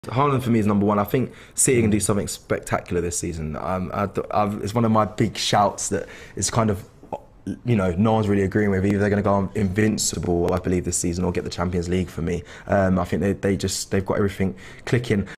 Haaland for me is number one. I think City can do something spectacular this season. It's one of my big shouts that is kind of, no one's really agreeing with. Either they're going to go invincible, I believe, this season, or get the Champions League for me. I think they've got everything clicking.